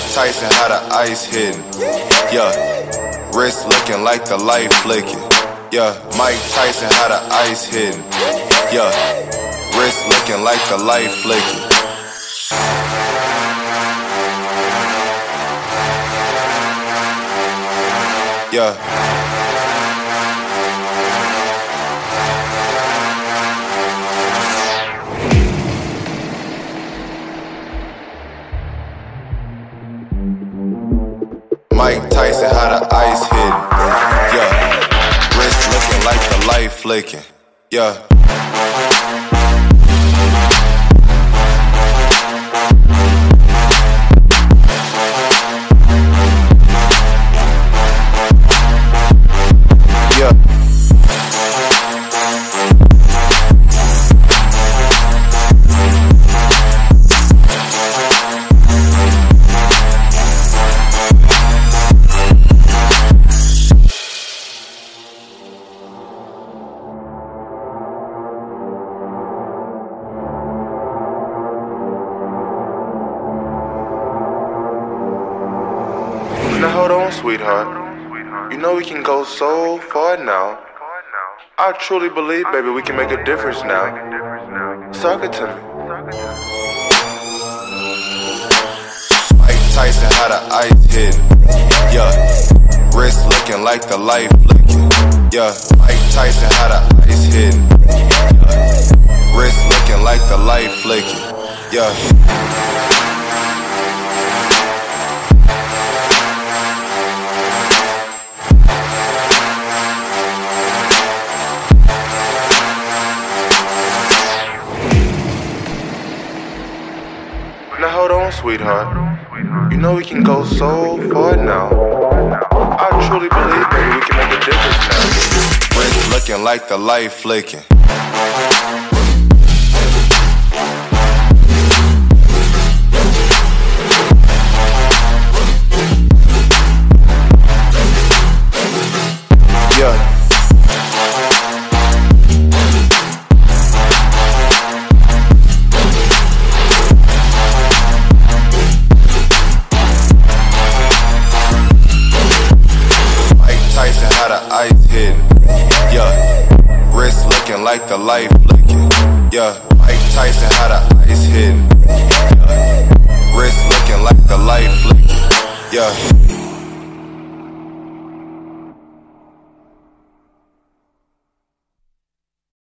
Tyson had the ice hitting. Yeah, wrist looking like the light flicking. Yeah, Mike Tyson had the ice hitting. Yeah, wrist looking like the light flicking. Yeah. Mike Tyson had the ice hitting. Yeah. Wrist looking like the light flicking. Yeah. Now hold on, sweetheart. You know we can go so far now. I truly believe, baby, we can make a difference now. Suck it to me. Mike Tyson had the ice hitting. Yeah, wrist looking like the light flicking. Yeah, Mike Tyson had the ice hitting. Yeah, wrist looking like the light flicking. Yeah. Now hold on, sweetheart. You know we can go so far now. I truly believe, baby, we can make a difference now. Wrist looking like the light flicking. Yeah. Tyson had the ice hitting. Yeah, wrist looking like the light flicking. Yeah, Mike Tyson had the ice hitting. Yeah, wrist looking like the light flicking. Yeah.